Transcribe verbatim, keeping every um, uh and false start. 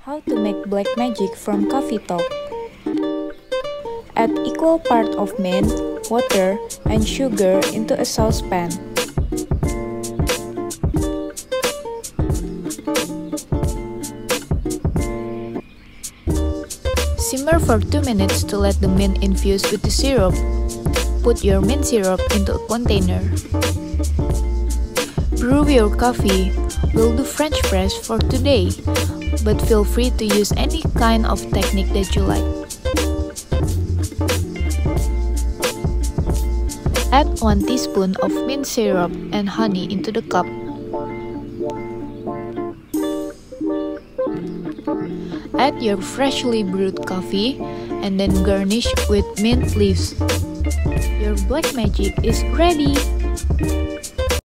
How to make black magic from Coffee Talk. Add equal part of mint, water, and sugar into a saucepan. Simmer for two minutes to let the mint infuse with the syrup. Put your mint syrup into a container. Brew your coffee. We'll do French press for today, but feel free to use any kind of technique that you like. Add one teaspoon of mint syrup and honey into the cup. Add your freshly brewed coffee and then garnish with mint leaves. Your black magic is ready!